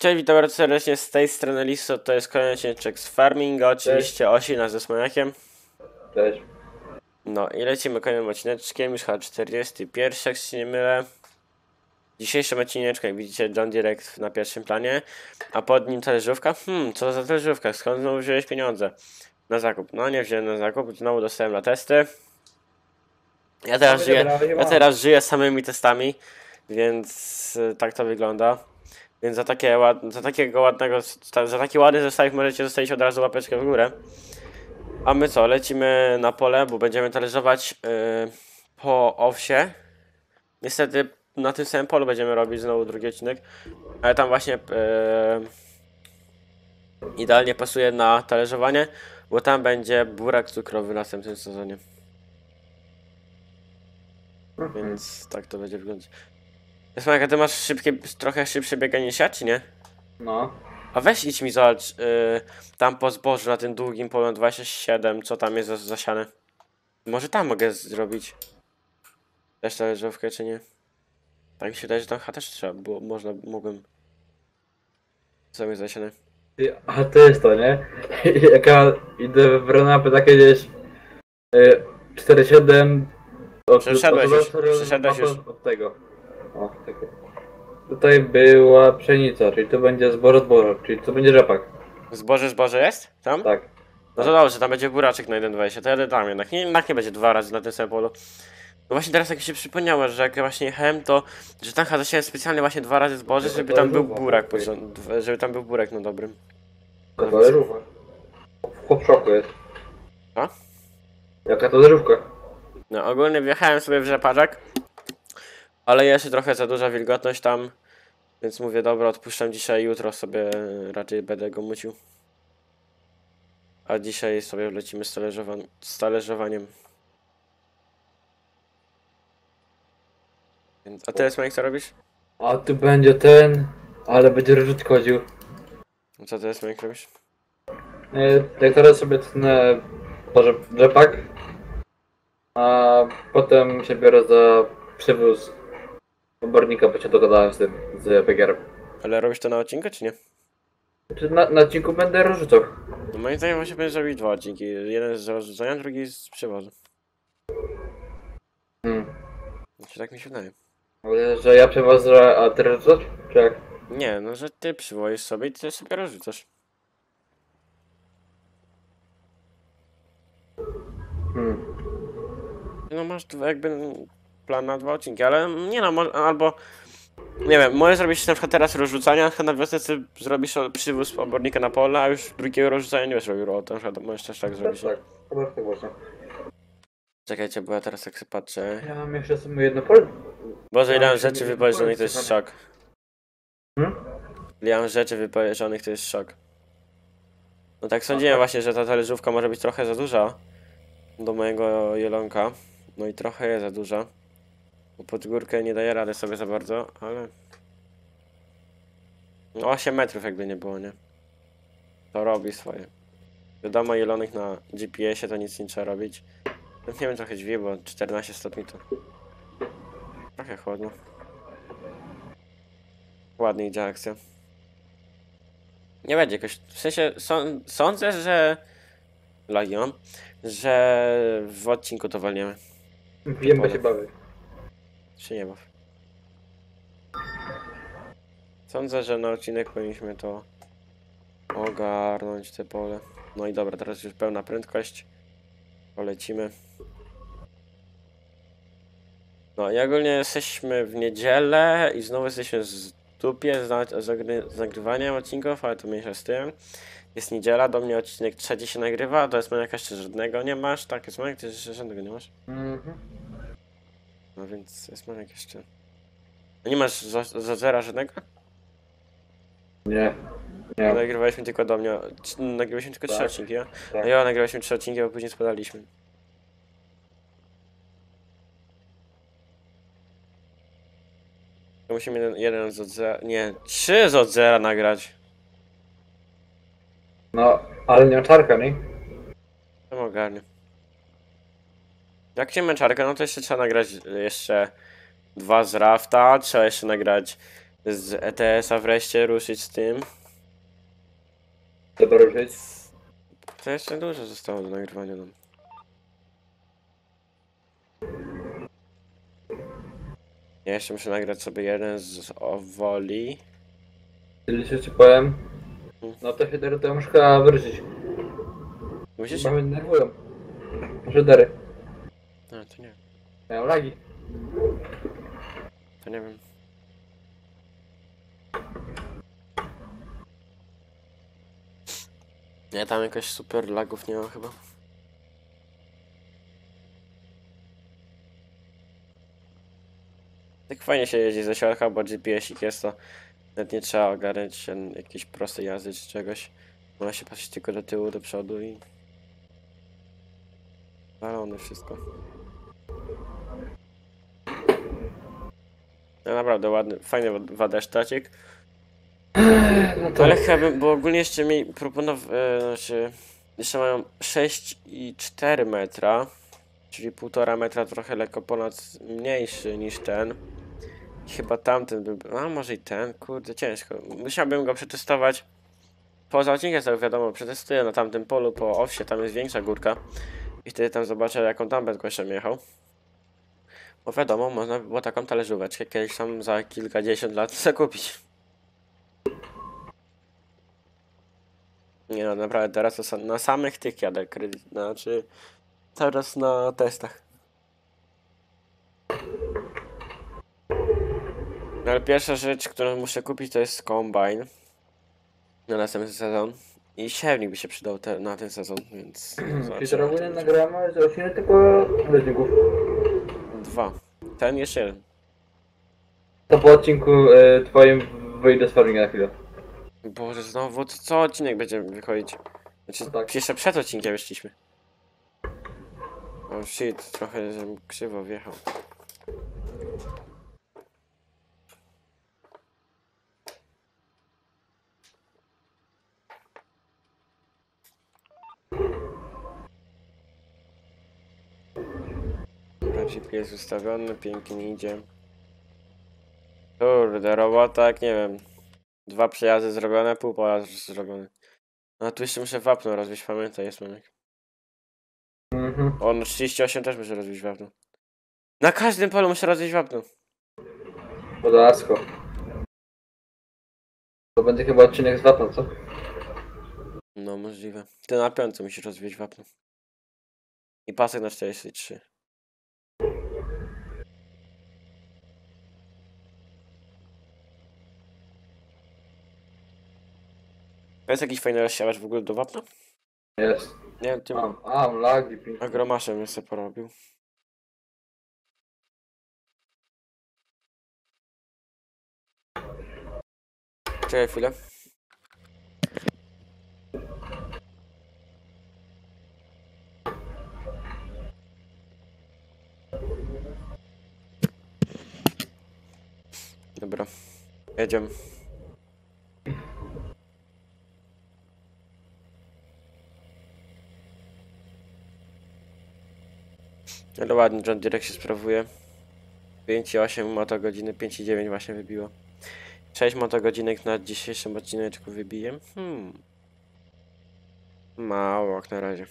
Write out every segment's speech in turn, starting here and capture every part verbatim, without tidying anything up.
Cześć, witam bardzo serdecznie z tej strony Listo, to jest kolejny odcinek z farminga, oczywiście Osi nas ze Smaniakiem. Cześć. No i lecimy kolejnym odcineczkiem, już chyba czterdziesty pierwszy, jak się nie mylę. Dzisiejszym odcineczku, jak widzicie, John Direct na pierwszym planie, a pod nim talerzówka. Hmm, co za talerzówka, skąd znowu wziąłeś pieniądze na zakup? No nie wziąłem na zakup, znowu dostałem na testy. Ja teraz żyję, ja teraz żyję samymi testami, więc tak to wygląda. Więc za, takie ład... za takiego ładnego, za taki ładny zestawik możecie zostawić od razu łapeczkę w górę. A my co, lecimy na pole, bo będziemy talerzować yy, po owsie. Niestety na tym samym polu będziemy robić znowu drugi odcinek, ale tam właśnie yy, idealnie pasuje na talerzowanie, bo tam będzie burak cukrowy w następnym sezonie. Mhm. Więc tak to będzie wyglądać. Smaga, ty masz szybkie, trochę szybsze bieganie niż ja, czy nie? No. A weź idź mi zobacz, yy, tam po zbożu na tym długim polu dwadzieścia siedem, co tam jest zasiane. Może tam mogę zrobić też talerzówkę, czy nie? Tak mi się wydaje, że tam też trzeba, bo można, mógłbym. Co jest zasiane? A to jest to, nie? Jak ja idę w run-upy takie gdzieś yy, cztery siedem od, Przeszedłeś od, już, od, przeszedłeś już. od tego. O, takie. Tutaj była pszenica, czyli to będzie zboże zboże, czyli to będzie rzepak. Zboże, zboże jest? Tam? Tak. No to dobrze, tam będzie buraczek na jeden dwadzieścia, to jadę tam jednak. Nie, jednak nie będzie dwa razy na tym samym polu. No właśnie teraz jak mi się przypomniało, że jak właśnie jechałem, to że tam zasiałem specjalnie właśnie dwa razy zboże, żeby tam był burak, żeby tam był burak na dobrym. To talerzówka. Chłop w szoku jest. A? Jaka to talerzówka? No ogólnie wjechałem sobie w rzepaczek, ale jeszcze trochę za duża wilgotność tam, więc mówię dobra, odpuszczam dzisiaj, jutro sobie raczej będę go mucił. A dzisiaj sobie lecimy z, talerzowan z talerzowaniem. A ty, Smanik, co robisz? A tu będzie ten, ale będzie rzut chodził. Co ty, Smanik, robisz? Jak teraz sobie tnę rzepak, a potem się biorę za przywóz obornika, bo się dogadałem z tym, z Pegierem. Ale robisz to na odcinku, czy nie? Czy na, na odcinku będę rozrzucał? No moim zdaniem właśnie będziesz robić dwa odcinki. Jeden z rozrzucania, drugi z przywozu. Hmm. Znaczy, tak mi się wydaje. Ale że ja przewożę, a ty rozrzucasz? Czy jak? Nie, no że ty przywozisz sobie i ty sobie rozrzucasz. Hmm. No masz tu jakby plan na dwa odcinki, ale nie no, mo albo... Nie wiem, możesz zrobić na przykład teraz rozrzucania, a na wiosnę ty zrobisz przywóz obornika na pole, a już drugiego rozrzucania nie będziesz robił, o to możesz też tak zrobić. Tak, tak, tak właśnie. Czekajcie, bo ja teraz jak sobie patrzę... Ja mam jeszcze sobie jedno pole. Boże, ile Ja mam rzeczy wypożyczonych, to jest szok. Hmm? Ile mam rzeczy wypożyczonych, to jest szok. No tak sądziłem właśnie, że ta talerzówka może być trochę za duża do mojego jelonka. No i trochę jest za duża. Bo pod górkę nie daje rady sobie za bardzo, ale... No osiem metrów jakby nie było, nie? To robi swoje. Wiadomo, jelonek na G P S ie to nic nie trzeba robić. No nie wiem, trochę drzwi, bo czternaście stopni to... Trochę chłodno. Ładnie idzie akcja. Nie będzie jakoś... W sensie, są, sądzę, że... Lagi mam. Że w odcinku to walniemy. Wiem, bo się bawię. Czy nie baw. Sądzę, że na odcinek powinniśmy to ogarnąć te pole. No i dobra, teraz już pełna prędkość. Polecimy. No i ogólnie jesteśmy w niedzielę i znowu jesteśmy z dupie z, z, z nagrywaniem odcinków, ale to mniejsza z tym. Jest niedziela, do mnie odcinek trzeci się nagrywa, do Esmaniaka jeszcze żadnego nie masz, tak? Esmaniak, ty jeszcze żadnego nie masz? Mhm. No więc Esmaniak jeszcze... No nie masz za, za zera żadnego? Nie. Nie. Nagrywaliśmy tylko do mnie, nagrywaliśmy tylko Tak. trzy odcinki, ja? Tak. A ja nagrywaliśmy trzy odcinki, a później spadaliśmy. To musimy jeden, jeden z od zera, nie, trzy z od zera nagrać. No, ale nie czarka, nie? To ogarnie. Jak się męczarka, no to jeszcze trzeba nagrać jeszcze dwa z rafta, trzeba jeszcze nagrać z E T S a wreszcie ruszyć z tym. Trzeba ruszyć. To jeszcze dużo zostało do nagrywania nam. Ja jeszcze muszę nagrać sobie jeden z Owoli. Tyle się ci powiem. No to headery to ja muszę chyba wrócić. Musisz? Bo mnie denerwują. Headery. A, to nie. Mają lagi. To nie wiem. Nie, tam jakoś super lagów nie ma chyba. Tak fajnie się jeździ ze środka, bo G P S-ik jest to. Nawet nie trzeba ogarniać jakiejś prostej jazdy czy czegoś. Można się patrzeć tylko do tyłu, do przodu i... Walone wszystko. No naprawdę ładny, fajny wadesztacik. No to Ale chyba bym, bo ogólnie jeszcze mi proponował, e, znaczy... Jeszcze mają sześć i cztery metra. Czyli półtora metra, trochę lekko ponad mniejszy niż ten. Chyba tamten by był, a może i ten, kurde ciężko. Musiałbym go przetestować. Poza odcinkiem, tak wiadomo, przetestuję na tamtym polu po owsie, tam jest większa górka. I wtedy tam zobaczę, jaką tam prędkością jechał. Bo wiadomo, można by było taką talerzóweczkę kiedyś tam za kilkadziesiąt lat zakupić. Nie no, naprawdę teraz to sam, na samych tych jadę kredyt, znaczy teraz na testach. No ale pierwsza rzecz, którą muszę kupić, to jest kombajn na następny sezon. I siewnik by się przydał te, na ten sezon, więc... Czyli zobaczymy, to jak ogólnie będzie. nagramy z odcinek tylko leśników. Dwa. Ten jeszcze jeden. To po odcinku e, twoim wyjdę z farminga na chwilę. Boże, znowu co, co odcinek będzie wychodzić? Znaczy, No tak. jeszcze przed odcinkiem wyszliśmy. O shit, trochę żebym krzywo wjechał. Dobra, G P S ustawiony, pięknie idzie. Kurde, robota, jak nie wiem. Dwa przejazdy zrobione, pół pojazdu zrobione. No tu jeszcze muszę wapno rozbić, pamiętaj, jest mamy. Mhm. O, no trzydzieści osiem też muszę rozbić wapno. Na każdym polu muszę rozbić wapno. Podasko. To będzie chyba odcinek z wapną, co? No możliwe. Ty na piątce musisz rozbić wapno. I pasek na czterdzieści trzy. To jest jakiś fajny rozsiałacz w ogóle do wapna? Jest. Nie, tym Mam, a, mam lagi, pięknie. agromaszem bym sobie porobił. Czekaj chwilę. Dobra, jedziemy. Ale ładnie John Direct się sprawuje. pięć i osiem motogodziny, pięć i dziewięć właśnie wybiło. sześć motogodzinek na dzisiejszym odcineczku wybiję. Hmm. Mało jak na razie.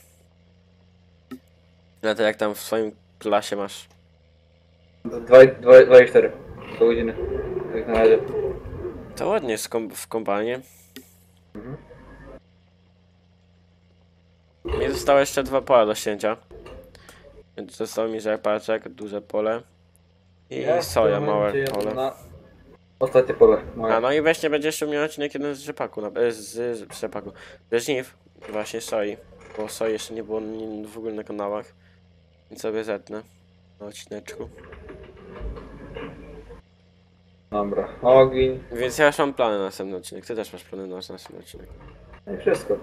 No to jak tam w swoim klasie masz? dwa i cztery do godziny. Jak na razie. To ładnie jest kom w kombanie. Mhm. Mi zostało jeszcze dwa pola do ścięcia. Więc zostało mi rzepaczek, duże pole. I Ja w soja, tym małe momencie jadę pole. na ostatnie pole. Moje. A no i właśnie będzie jeszcze miał odcinek jeden z rzepaku, na, e, z, z rzepaku. Ze żniw, właśnie soi. Bo soi jeszcze nie było ni- w ogóle na kanałach. Więc sobie zetnę na odcineczku. Dobra, ogień. Więc ja już mam plany na następny odcinek. Ty też masz plany na następny odcinek. No i wszystko.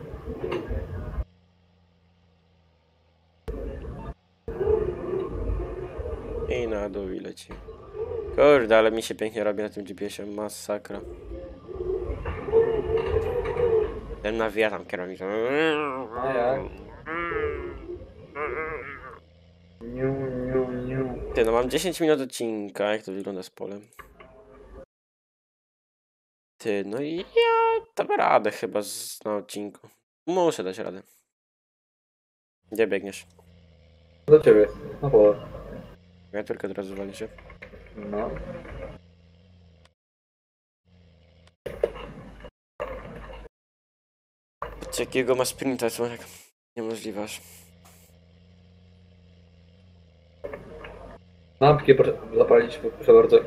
I na dół i leci. Kurde, ale mi się pięknie robi na tym G P S-ie. Masakra. Ten nawija tam kierownicą. A jak? Niu, niu, niu. Ty, no mam dziesięć minut odcinka. Jak to wygląda z polem? Ty, no i ja dam radę chyba z, na odcinku. Muszę dać radę. Gdzie biegniesz? Do ciebie. Na pole. Ja tylko teraz zwolnię się. No. Z jakiego ma sprinta, Słoniak? Niemożliwe aż. Lampki proszę zapalić, proszę bardzo.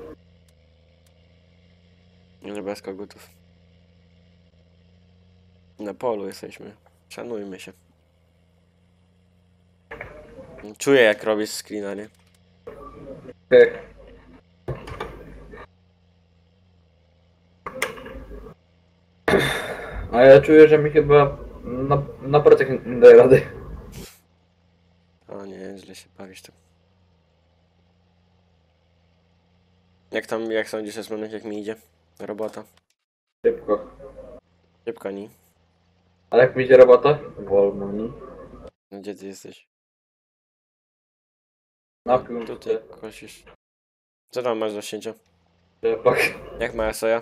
Nie bez kogutów. Na polu jesteśmy. Szanujmy się. Czuję jak robisz screena, nie? Okej. A ja czuję, że mi chyba na, na pracach nie daje rady. O nie, źle się bawisz tu. Jak tam, jak sądzisz, Esmonek, jak mi idzie? Robota. Szybko. Szybko, nie? Ale jak mi idzie robota? Wolno mi. No gdzie ty jesteś? Napił Tutaj się. kosisz. Co tam masz do ścięcia? Rzepak. Jak moja soja?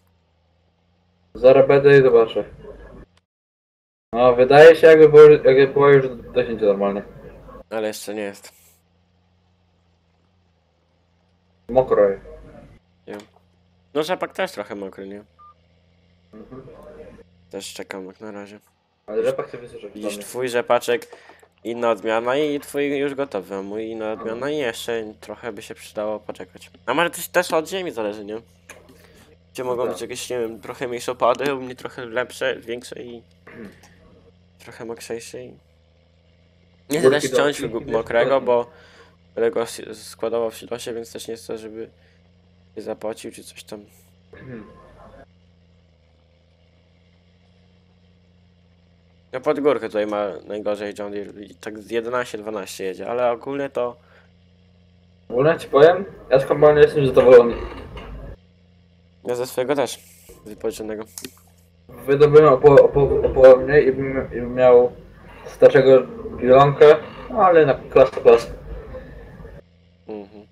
Zaraz będę i zobaczę. No, wydaje się jakby było, jakby było już dosyć normalnie. Ale jeszcze nie jest. Mokro jest. Nie. No rzepak też trochę mokry, nie? Mhm. Też czekam jak na razie. Ale rzepak się wysyczy. Widzisz, twój rzepaczek inna odmiana i twój już gotowy, a mój inna odmiana i jeszcze trochę by się przydało poczekać. A może też, też od ziemi zależy, nie? Gdzie mogą tak. być jakieś, nie wiem, trochę mniejsze opady, u mnie trochę lepsze, większe i trochę mokrzejsze i... Nie chcę Górki też do ciąć odcinki, mokrego, wiesz, bo Lego s- składował w silosie, więc też nie chcę, żeby się zapłacił czy coś tam. Mhm. No pod górkę tutaj ma najgorzej John Deere, tak z jedenaście dwanaście jedzie, ale ogólnie to... Ogólnie ci powiem, ja z kombajnu jestem zadowolony. Ja ze swojego też, wypożyczonego. Wydobyłem opo, opo, opo mnie i bym, i bym miał starszego Ilonkę, ale na klas to klas. Mhm.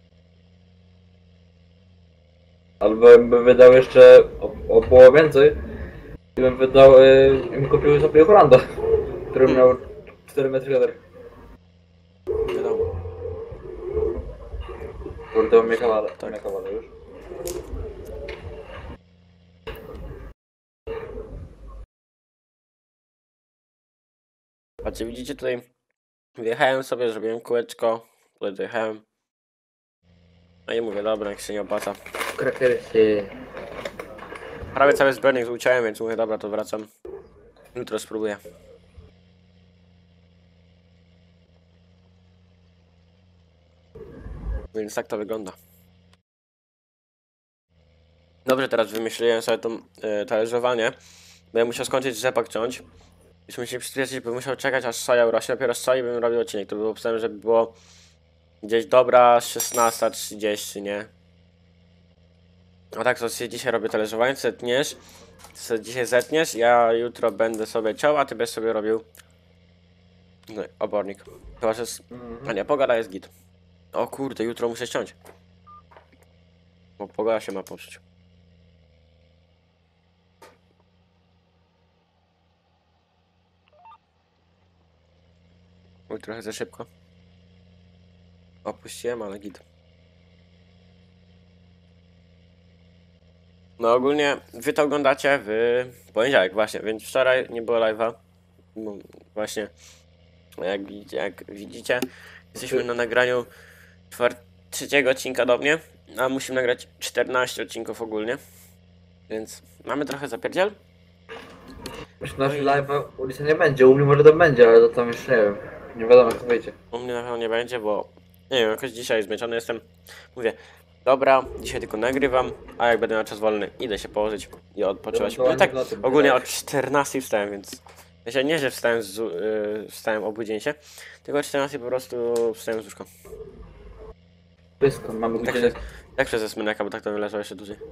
Albo bym wydał jeszcze o, o połowę więcej i bym wydał, y, i bym kupił sobie Holanda, który Hmm. miał cztery metry header. Wiadomo. Kurde, on mnie kawale, Tak. tak. mnie kawale już. Patrzcie, widzicie tutaj, wjechałem sobie, zrobiłem kółeczko, tutaj dojechałem. No i mówię, dobra, jak się nie opłaca. Krakersy. Prawie cały zbiornik uciąłem, więc mówię, dobra, to wracam. Jutro spróbuję. Więc tak to wygląda. Dobrze, teraz wymyśliłem sobie to e, talerzowanie. Będę musiał skończyć rzepak ciąć. Już mi się przyspieszyć, bym musiał czekać aż soja urośnie. Dopiero z soi bym robił odcinek. To było pisane, żeby było gdzieś dobra szesnasta trzydzieści, nie? A tak, to sobie dzisiaj robię talerzowanie, zetniesz. Sobie dzisiaj zetniesz, ja jutro będę sobie ciął, a ty będziesz sobie robił no, obornik. Chyba, że... s- A nie, pogoda jest git. O kurde, jutro muszę ciąć. Bo pogoda się ma popsuć. Oj, trochę za szybko. Opuściłem, ale git. No ogólnie wy to oglądacie w poniedziałek właśnie, więc wczoraj nie było live'a. No, właśnie, jak widzicie, jak widzicie, jesteśmy na nagraniu czwar- trzeciego odcinka do mnie, a musimy nagrać czternaście odcinków ogólnie. Więc mamy trochę zapierdziel. Myślę, że live'a ulicy nie będzie, u mnie może to będzie, ale to tam już nie wiem. Nie wiadomo jak to wyjdzie. U mnie na pewno nie będzie, bo nie wiem, jakoś dzisiaj zmęczony jestem. Mówię, dobra, dzisiaj tylko nagrywam, a jak będę miał czas wolny, idę się położyć i odpoczywać. No tak, ogólnie o czternastej wstałem, więc... Ja się nie, że wstałem, z, yy, wstałem obudziłem się, tylko o czternastej po prostu wstałem z łóżka. Wszystko, mamy Tak, godzinę. przez, tak przez esmyneka, bo tak to leżał jeszcze dłużej.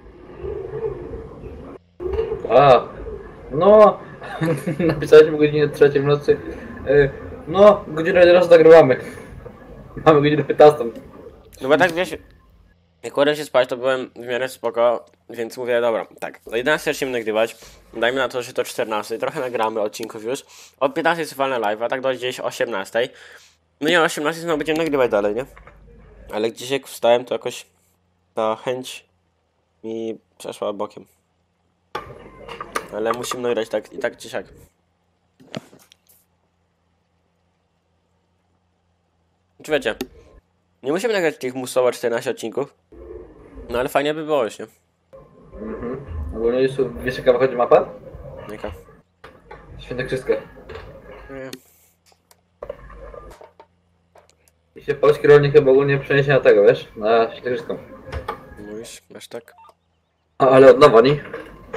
A, no, napisaliśmy o godzinie trzeciej w nocy. Y, No, godzinę teraz nagrywamy. Mamy godzinę piętnastą. No bo tak wiesz, Jak kładłem się spać, to byłem w miarę spoko, więc mówię, dobra, tak, o jedenastej zaczniemy nagrywać, dajmy na to, że to czternastej, trochę nagramy odcinków już, o piętnastej jest walne live, a tak do gdzieś osiemnastej, no i o osiemnastej znowu będziemy nagrywać dalej, nie? Ale gdzieś jak wstałem, to jakoś ta chęć mi przeszła bokiem. Ale musimy nagrać tak i tak czy siak. Czy wiecie, nie musimy nagrać tych musowo czternaście odcinków, no ale fajnie by było już, nie? Mhm. Ogólnie już wiesz jaka wychodzi mapa? Jaka? Świętokrzyska. Nie. I się polski rolnik chyba ogólnie przeniesie na tego, wiesz? Na Świętokrzyską. Mówisz, masz tak? A, ale od nowa, nie?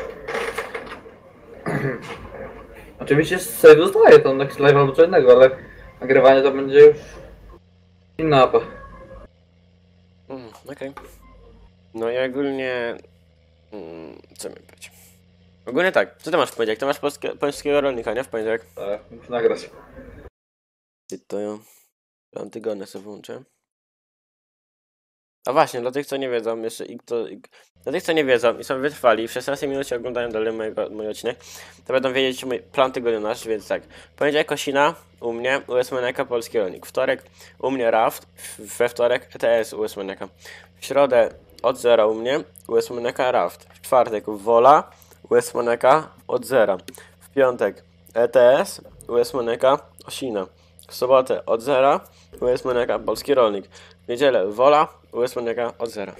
Oczywiście sobie zostaje to na jakiś live albo co innego, ale nagrywanie to będzie już inna mapa. Mm, okej. No i ogólnie... Mm, co mi powiedzieć? Ogólnie tak, co ty masz w poniedziałek? Ty masz polskie, polskiego rolnika, nie? W poniedziałek? Tak, muszę nagrać. Ty to ją... Antygonę sobie włączę. A właśnie, dla tych co nie wiedzą, jeszcze i kto... I, dla tych co nie wiedzą i są wytrwali, w szesnastej minucie oglądają dalej mojego, mój odcinek, to będą wiedzieć mój plan tygodnia nasz, więc tak. Poniedziałek Kosina, u mnie, U S Moneka, polski rolnik. Wtorek, u mnie Raft, we wtorek E T S, U S Moneka. W środę od zera u mnie, U S Moneka, Raft. W czwartek Wola, U S Moneka, od zera. W piątek E T S, U S Moneka, Osina. W sobotę od zera, U S Moneka, polski rolnik. W niedzielę Wola, U S Moneka, od zera.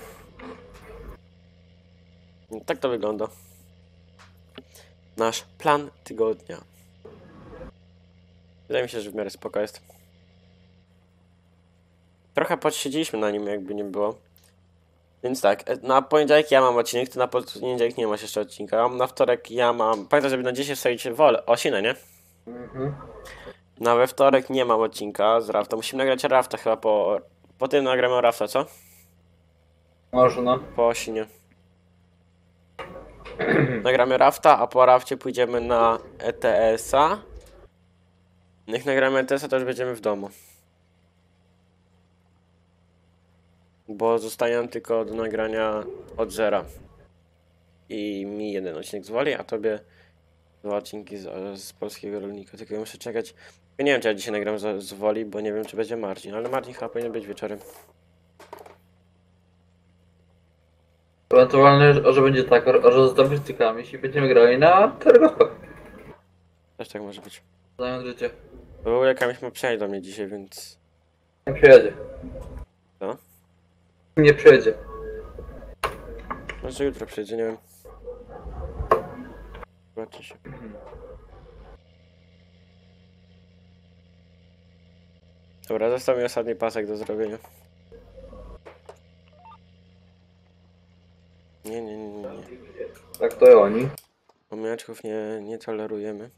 Tak to wygląda. Nasz plan tygodnia. Wydaje mi się, że w miarę spoko jest. Trochę podsiedzieliśmy na nim, jakby nie było. Więc tak, na poniedziałek ja mam odcinek, ty na poniedziałek nie masz jeszcze odcinka. Na wtorek ja mam... Pamiętaj, żeby na dzisiaj wstawić wolę, osinę, nie? Mhm. Na we wtorek nie mam odcinka z Rafta. Musimy nagrać Rafta chyba po... Po tym nagramy Rafta, co? Może no. Po osinie. Nagramy Rafta, a po Rafcie pójdziemy na E T S-a. Jak nagramy E T S-a, to już będziemy w domu. Bo zostaje nam tylko do nagrania od zera. I mi jeden odcinek z Woli, a tobie dwa odcinki z, z polskiego rolnika. Tylko ja muszę czekać. Ja nie wiem, czy ja dzisiaj nagram z, z Woli, bo nie wiem, czy będzie Marcin. Ale Marcin chyba powinien być wieczorem. Ewentualnie, że będzie tak, że z domestykami, jeśli będziemy grali na tergospach. Też tak może być. Zająć życie. Bo w ogóle Kamil ma przyjechać do mnie dzisiaj, więc... Nie przyjedzie. Co? Nie przyjedzie. Może jutro przyjdzie, nie wiem. Zobaczy się. Dobra, został mi ostatni pasek do zrobienia. Nie, nie, nie, nie, nie. Tak to i oni. Omijeczków nie, nie tolerujemy.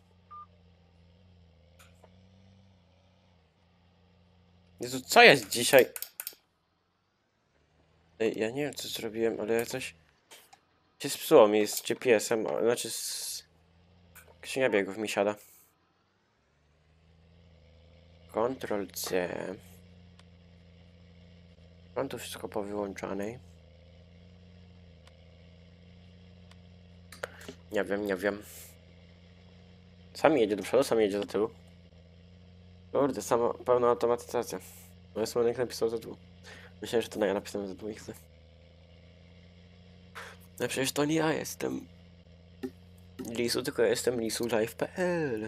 Jezu, co jest dzisiaj? Ej, ja nie wiem co zrobiłem, ale ja coś... się spsuło mi z G P S-em, a- znaczy z... Księga biegów mi siada. Ctrl C. Mam tu wszystko powyłączane. Nie wiem, nie wiem. Sam jedzie do przodu, sam jedzie do tyłu. Kurde, sama pełna automatyzacja. No jest Monek napisał za dół. Myślałem, że to na ja napisałem za dół ich chcę. No przecież to nie ja jestem Lisu, tylko ja jestem lisu live kropka p l.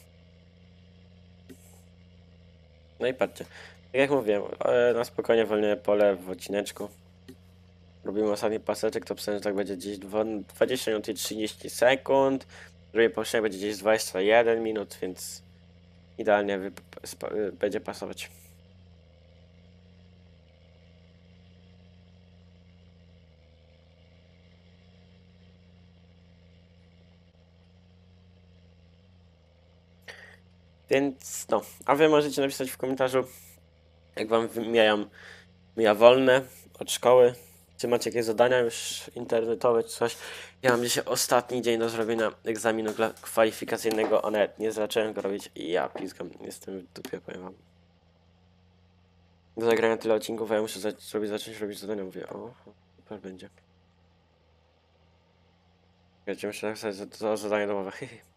No i patrzcie. Tak jak mówiłem, na spokojnie wolne pole w odcineczku. Robimy ostatni paseczek, to pisałem, że tak będzie gdzieś dwadzieścia minut i trzydzieści sekund. Drugie połączenie będzie gdzieś dwadzieścia jeden minut, więc idealnie będzie pasować. Więc no, a wy możecie napisać w komentarzu, jak wam mijają, mija wolne od szkoły. Czy macie jakieś zadania już internetowe czy coś? Ja mam dzisiaj ostatni dzień do zrobienia egzaminu kwalifikacyjnego, a nawet nie zacząłem go robić i ja pizgam, jestem w dupie, powiem wam. Do zagrania tyle odcinków, a ja muszę za sobie zacząć robić zadania. Mówię, o, super będzie. Wiecie, muszę napisać za, za zadanie domowe.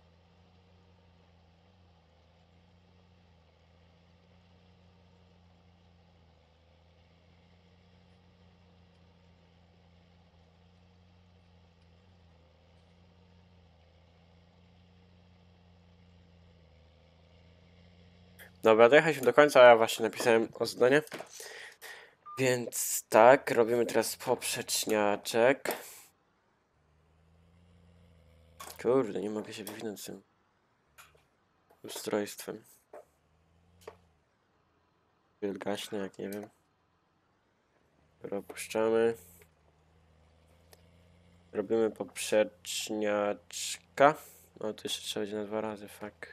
Dobra, dojechaliśmy do końca, a ja właśnie napisałem o zadanie. Więc tak, robimy teraz poprzeczniaczek. Kurde, nie mogę się wywinąć z tym ustrojstwem. Gaśnie, jak nie wiem. Dobra, opuszczamy. Robimy poprzeczniaczka. No to jeszcze trzeba będzie na dwa razy, fuck.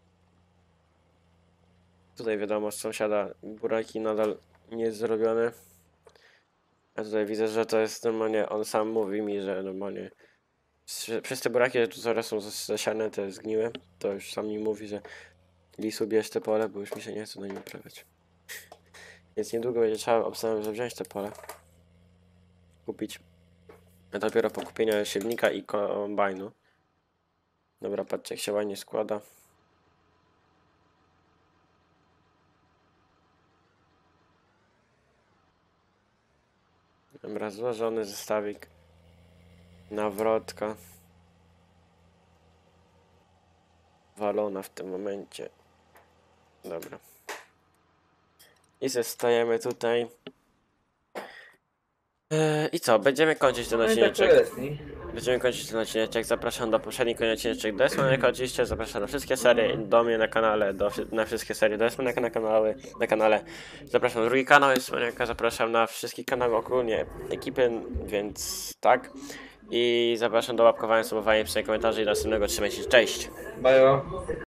Tutaj wiadomo, z sąsiada buraki nadal nie zrobione. Ja tutaj widzę, że to jest normalnie, on sam mówi mi, że normalnie przez te buraki, że tu zaraz są zasiane, te zgniłe, to już sam mi mówi, że Lisu, bierz te pole, bo już mi się nie chce na nim uprawiać. Więc niedługo będzie trzeba obstawiam, że wziąć te pole. Kupić. A dopiero po kupieniu siewnika i kombajnu. Dobra, patrzcie, jak się ładnie składa. Dobra, złożony zestawik. Nawrotka. Walona w tym momencie. Dobra. I zostajemy tutaj. Eee, I co? Będziemy kończyć ten No i tak to odcineczek. jest, nie? Będziemy kończyć ten odcineczek. Zapraszam do poprzednich odcineczek do Esmanek oczywiście. Zapraszam na wszystkie serie do mnie na kanale, do, na wszystkie serie do Esmaneka na kanale, na kanale. Zapraszam na drugi kanał Esmaneka, zapraszam na wszystkie kanały ogólnie ekipy, więc tak. I zapraszam do łapkowania, subowania, pisania komentarzy i do następnego. Trzymajcie się, cześć! Bajo.